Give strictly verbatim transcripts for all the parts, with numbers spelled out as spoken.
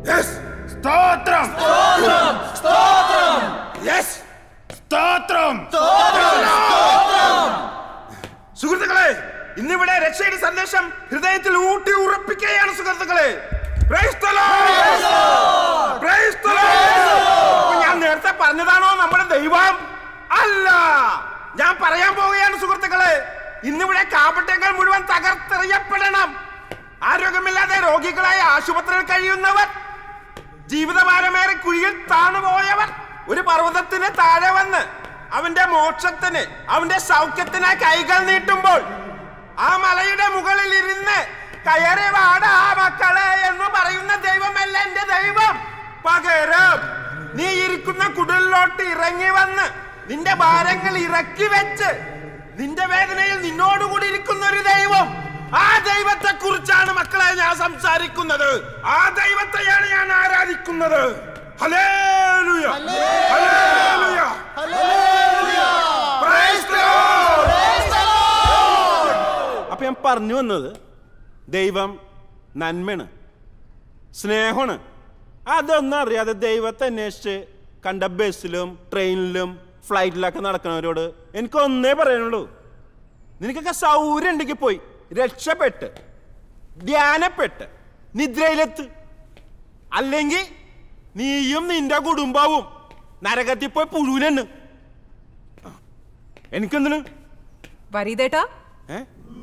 Yes! Stotram! Stotram! Stotram! Yes! Stotram! Stotram! സുഹൃത്തുക്കളെ, ഇന്നിവിടെ രക്ഷയുടെ സന്ദേശം ഹൃദയത്തിൽ ഊട്ടി ഉറപ്പിക്കുകയാണ് സുഹൃത്തുക്കളെ. Praise the Lord! Praise the Lord! ഞാൻ നേരത്തെ പറഞ്ഞതാണോ നമ്മുടെ ദൈവം? അല്ല, ഞാൻ പറയാൻ പോവുകയാണ് സുഹൃത്തുക്കളെ. ഇന്നിവിടെ കാപട്യങ്ങൾ മുഴുവൻ തകർത്തെറിയപ്പെടണം. ആരോഗ്യമില്ലാതെ രോഗികളായ ആശുപത്രിയിൽ കഴിയുന്നവർ, ജീവിതഭാരമേറെ കുഴിയിൽ താണുപോയവർ ഒരു പർവ്വതത്തിന് താഴെ വന്ന് അവന്റെ മോക്ഷത്തിന്, അവന്റെ സൗഖ്യത്തിനായി കൈകൾ നീട്ടുമ്പോൾ ആ മലയുടെ മുകളിൽ ഇരുന്ന് കയറി വാടാ മക്കളെ എന്ന് പറയുന്ന ദൈവമല്ല എന്റെ ദൈവം. പകരം നീ ഇരിക്കുന്ന കുടിലോട്ട് ഇറങ്ങി വന്ന് നിന്റെ ഭാരങ്ങൾ ഇറക്കി വെച്ച് നിന്റെ വേദനയിൽ നിന്നോടുകൂടി ഇരിക്കുന്ന ഒരു ദൈവം. ആ ദൈവത്തെ കുറിച്ചാണ് മക്കളെ ഞാൻ സംസാരിക്കുന്നത്. ആ ദൈവത്തെയാണ് ഞാൻ ആരാധിക്കുന്നത്. Hallelujah, hallelujah, hallelujah, praise the lord, praise the lord. അപ്പോൾ ഞാൻ പറഞ്ഞു വന്നത്, ദൈവം നന്മയാണ്, സ്നേഹമാണ്. അതൊന്നും അറിയാതെ ദൈവത്തെ അന്വേഷിച്ച് കണ്ട ബസ്സിലും ട്രെയിനിലും ഫ്ലൈറ്റിലൊക്കെ നടക്കുന്നവരോട് എനിക്കൊന്നേ പറയാനുള്ളൂ, നിനക്കൊക്കെ സൗകര്യം ഉണ്ടെങ്കിൽ പോയി രക്ഷപ്പെട്ട് ധ്യാനപ്പെട്ട് നിദ്രയിലെത്ത്. അല്ലെങ്കിൽ നീയും നിന്റെ കുടുംബവും നരകത്തിൽ പോയി പുഴുവിനെന്ന്. എനിക്കെന്തിന് വരീദേട്ടാ? ഏ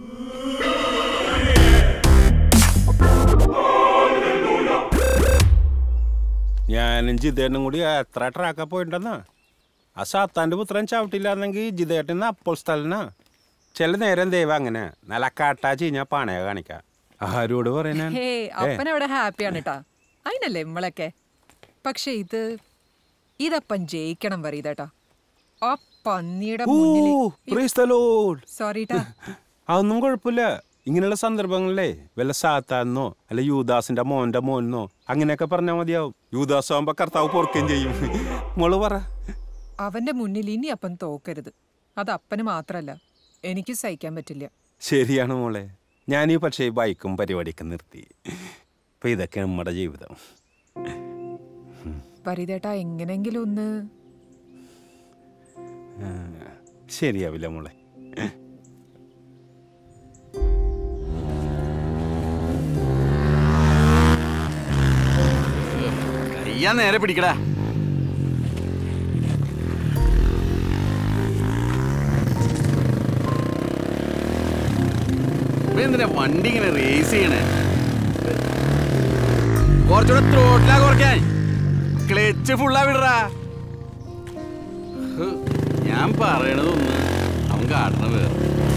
ഞാനും ജിതേട്ടനും കൂടി എത്ര ട്രാക്കാ പോയിട്ടുണ്ടെന്നാ. ആ സാത്താൻ്റെ പുത്രൻ ചവിട്ടില്ലാന്നെങ്കിൽ ജിതേട്ടന് അപ്പോൾ സ്ഥലനാ. ചില നേരം ദൈവം അങ്ങനെ നല്ല കാട്ടാ ചീഞ്ഞാ പാണയ കാണിക്കാം. ആരോട് പറയാനാ? അപ്പനവിടെ ഹാപ്പിയാണ് കേട്ടാ, അതിനല്ലേ നമ്മളൊക്കെ. പക്ഷെ ഇത് ഇതപ്പൻ ജയിക്കണം വരീദേട്ടാ. ആ പന്നിയുടെ സോറിട്ടാ. അതൊന്നും കുഴപ്പമില്ല. ഇങ്ങനെയുള്ള സന്ദർഭങ്ങളിലേ വല്ല സാത്താന്നോ അല്ല യൂദാസിന്റെ മോന്റെ മോനോ അങ്ങനെയൊക്കെ പറഞ്ഞാൽ മതിയാവും. യൂദാസ് ആവുമ്പോ കർത്താവ് പൊറുക്കുകയും ചെയ്യും. മോള് പറ. അവന്റെ മുന്നിൽ ഇനി അപ്പൻ തോക്കരുത്. അത് അപ്പന് മാത്രല്ല, എനിക്ക് സഹിക്കാൻ പറ്റില്ല. ശരിയാണ് മോളെ. ഞാനീ പക്ഷേ ബൈക്കും പരിപാടിയൊക്കെ നിർത്തി. ഇപ്പൊ ഇതൊക്കെ നമ്മുടെ ജീവിതം. വരീദേട്ടാ, എങ്ങനെങ്കിലും ഒന്ന് ശരിയാവില്ല മോളെ. കയ്യാ നേരെ പിടിക്കടാ. എന്തിനാ വണ്ടി ഇങ്ങനെ റേസ് ചെയ്യണേ? കുറച്ചുകൂടെ ത്രോട്ടിലാ കുറയ്ക്കാൻ. ക്ലച്ച് ഫുള്ളാ വിടറാ. ഞാൻ പറയണതൊന്ന് അവൻ കാട്ടണ വേറെ.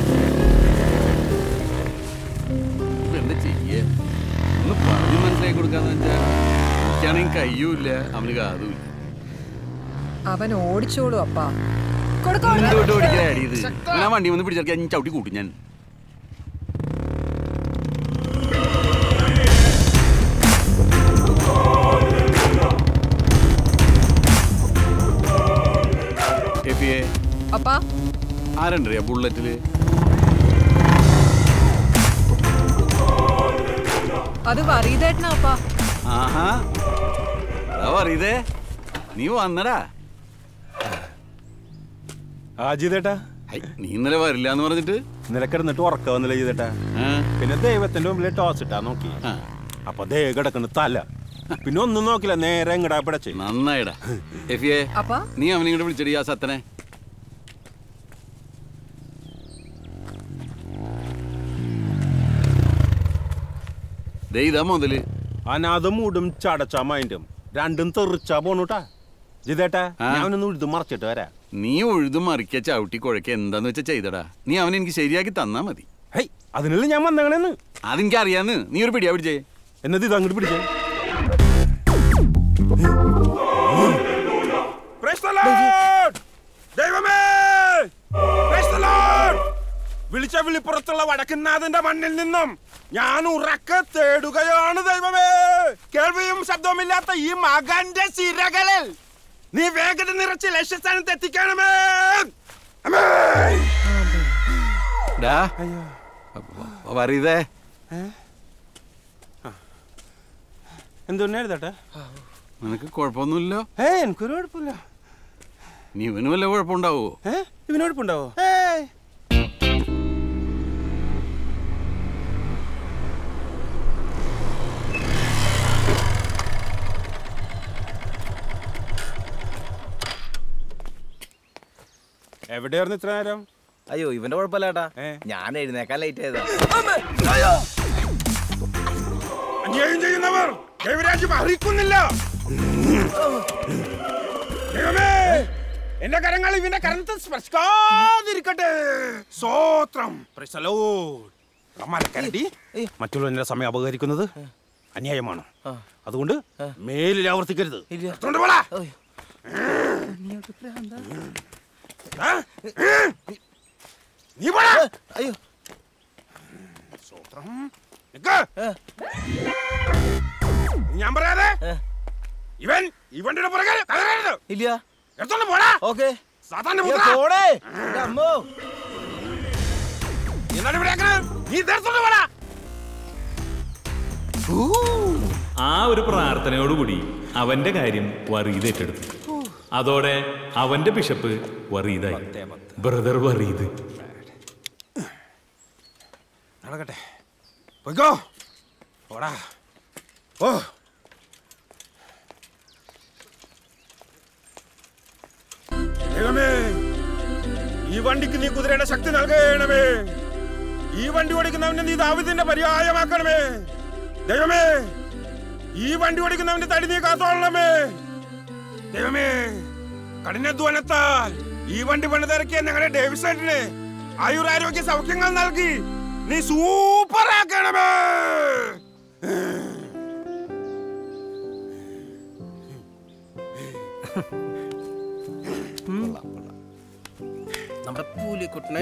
എന്താ ചെയ്യേ? ഒന്ന് പറഞ്ഞു മനസ്സിലാക്കി കൊടുക്കാന്ന് വെച്ചാൽ എനിക്കാണെങ്കിൽ കയ്യുമില്ല, അവന് കാതുമില്ല. അവൻ ഓടിച്ചോളൂ അപ്പാ. എന്തുകൊണ്ട് ഓടിക്കാൻ അടിയത്? ഞാൻ വണ്ടി വന്ന് പിടിച്ചെടുക്കാൻ ഞാൻ ചവിട്ടി കൂട്ടും. ഞാൻ ആരണ്ടറിയാ ബുള്ളറ്റില്? അത് വരീദേട്ടനാപ്പാ. ആഹാ, അതാ വരീതേ, നീ വന്നടാ. ആ ജിതേട്ടാ, നീ ഇന്നലെ വരില്ല എന്ന് പറഞ്ഞിട്ട് ഇന്നലെ കിടന്നിട്ട് ഉറക്ക വന്നില്ല ജിതേട്ടാ. പിന്നെ ദൈവത്തിന്റെ മുമ്പിൽ ടോസ് ഇട്ടാ നോക്കി. അപ്പൊ ദേ കിടക്കുന്ന തല. പിന്നെ ഒന്നും നോക്കില്ല, നേരെ എങ്ങടാ പിടച്ച്. നന്നായിടാ. എഫിയെ, നീ അവനിങ്ങോട്ട് വിളിച്ചടി ആ സത്തനെ. മുതല് അനാഥം മൂടും ചടച്ചാ മൈൻഡും രണ്ടും തെറിച്ചാ പോണൂട്ടാ ജിതേട്ടാ. ഞാനൊന്ന് ഉഴുതു മറിച്ചിട്ട് വരാ. നീ ഉഴുതു മറിക്ക ചവിട്ടി കുഴക്ക എന്താന്ന് വെച്ചാ ചെയ്തടാ. നീ അവൻ എനിക്ക് ശരിയാക്കി തന്നാ മതി. ഹൈ, അതിനല്ലേ ഞാൻ വന്നേന്ന്. അതെനിക്ക് അറിയാന്ന്. നീ ഒരു പിടിയാ പിടിച്ചേ. എന്നത് ഇത് അങ്ങോട്ട് പിടിച്ചേ. വിളിച്ച വിളിപ്പുറത്തുള്ള വടക്കുന്നാഥന്റെ മണ്ണിൽ നിന്നും ഞാൻ ഉറക്കെ തേടുകയാണ് ദൈവമേ. കേൾവിയും ശബ്ദവുമില്ലാത്ത ഈ മകന്റെ സിരകളിൽ നീ വേഗത നിറച്ച് ലക്ഷ്യസ്ഥാനത്ത് എത്തിക്കണമേ. എന്തുകൊണ്ടാ എഴുതട്ടെ? നിനക്ക് കുഴപ്പമൊന്നുമില്ലോ? ഏ എനിക്കൊരു കുഴപ്പമില്ല. നീ ഇവന് വല്ല കുഴപ്പമുണ്ടാവോ? ഏ ഇവന് കുഴപ്പമുണ്ടാവോ? ഏയ് എവിടെയായിരുന്നു ഇത്ര നേരം? അയ്യോ ഇവന്റെ കുഴപ്പമില്ല ഏട്ടാ, ഞാൻ എഴുന്നേക്കാൻ ലേറ്റ് ആയതാ. അന്യായം ചെയ്യുന്നവർ ദൈവരാജ്യം അർഹിക്കുന്നില്ല. എന്റെ കരങ്ങൾ ഇവന്റെ കരത്തിൽ സ്പർശിക്കാതിരിക്കട്ടെ. സ്വോത്രം. മറ്റുള്ളവരുടെ സമയം അപകരിക്കുന്നത് അന്യായമാണ്. അതുകൊണ്ട് മേലിൽ ആവർത്തിക്കരുത്. അയ്യോ ഞാൻ പറയാതെ ഇവൻ ഇവന്റെ പുറകെ ഇല്ല. എടുത്തോണ്ട് പോടാ. ഓക്കെ സാധാരണ ആ ഒരു പ്രാർത്ഥനയോടുകൂടി അവന്റെ കാര്യം വറീദ് ഏറ്റെടുത്തു. അതോടെ അവന്റെ ബിഷപ്പ് വറീദായി. ബ്രദർ വറീദ് നടക്കട്ടെ. പോയിക്കോ. ഓടാ. ഓ ദൈവമേ, ഈ വണ്ടിക്ക് നീ കുതിരയുടെ ശക്തി നൽകണമേ. ഈ വണ്ടി ഓടിക്കുന്നവനെ നീ ദാവീദിന്റെ പര്യായമാക്കണമേ. ദൈവമേ, ഈ വണ്ടി ഓടിക്കുന്നവന്റെ തടി നീ കാത്തോളണമേ. ദൈവമേ, കഠിനാധ്വാനത്താൽ ഈ വണ്ടി പണിതിറക്കിയ ഞങ്ങളുടെ ഡേവിസേട്ടിന് ആയുരാരോഗ്യ സൗഖ്യങ്ങൾ നൽകി നീ സൂപ്പർ ആക്കണമേ. നമ്മുടെ പൂലിക്കുട്ടനെ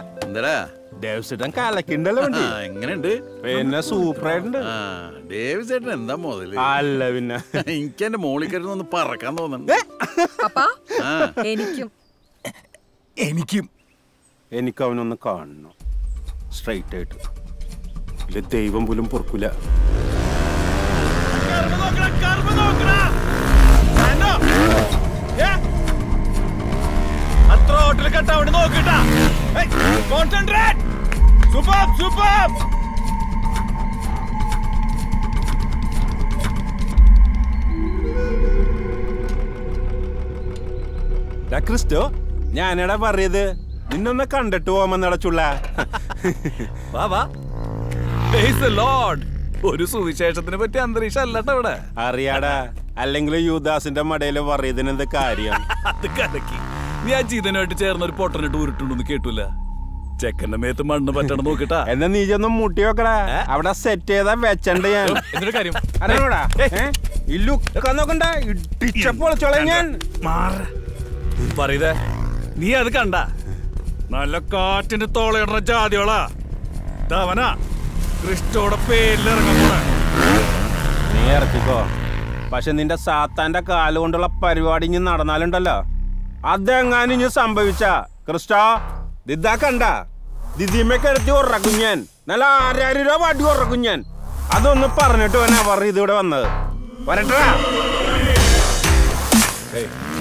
എങ്ങനെയുണ്ട്? പിന്നെ സൂപ്പറായിട്ടുണ്ട്. ഡേവിസ് ചേട്ടൻ എന്താ മുതല്? അല്ല പിന്നെ എനിക്ക് എന്റെ മോളിക്കരുന്ന് ഒന്ന് പറക്കാൻ തോന്നുന്നുണ്ട്. എനിക്കും എനിക്കും എനിക്ക് അവനൊന്ന് കാണണം സ്ട്രൈറ്റ് ആയിട്ട്. ഇല്ല ദൈവം പോലും പൊറുക്കില്ല. അത്ര ഹോട്ടൽ കട്ട അവിടെ നോക്കിട്ടാ. കോൺസെൻട്രേറ്റ്. Super super. ക്രിസ്റ്റോ, ഞാനെടാ പറയത് നിന്നൊന്ന് കണ്ടിട്ട് പോമെന്നടച്ചുള്ള. ഒരു സുവിശേഷത്തിനെ പറ്റി അന്തരീക്ഷം അല്ലട്ടോ ഇവിടെ. അറിയാടാ, അല്ലെങ്കിൽ യൂദാസിന്റെ മടയില് പറയതിനെന്ത് കാര്യം? അത് കലക്കി. നീ ആ ജീതനായിട്ട് ചേർന്ന ഒരു പൊട്ടനിട്ട് ഉരുട്ടുണ്ടെന്ന് കേട്ടില്ല. ചെക്കന്റെ മേത്ത് മണ്ണ് പറ്റണം നോക്കിട്ടാ. എന്നാ നീ ചെന്ന് മുട്ടി വെക്കടാ. അവിടെ സെറ്റ് ചെയ്താ വെച്ചണ്ട ഞാൻ. എന്തൊരു കാര്യം അറിയാടാ, ഈ ലുക്ക് നോക്കണ്ട, ഇടിച്ചപ്പോളച്ചോളെ ഞാൻ. പറയതേ, നീ അത് കണ്ട? നല്ല കാറ്റിന്റെ തോളയിടുന്ന ജാതിയോളാ ധവനാ ക്രിസ്റ്റോടെ പേരിലിറങ്ങാൻ പോണ. നീ ഇറക്കിക്കോ. പക്ഷെ നിന്റെ സാത്താന്റെ കാല് കൊണ്ടുള്ള പരിപാടി ഇനി നടന്നാലുണ്ടല്ലോ, അതെങ്ങാനും ഇനി സംഭവിച്ച ക്രിസ്റ്റോ ദിദാ കണ്ട ദിദിമ്മക്ക് എടുത്തി ഉറക്കും ഞാൻ. നല്ല ആരായിരം രൂപ പാട്ടി ഉറക്കും ഞാൻ. അതൊന്ന് പറഞ്ഞിട്ട് വേണേ അവർ ഇതിവിടെ വന്നത്. വരട്ടാ.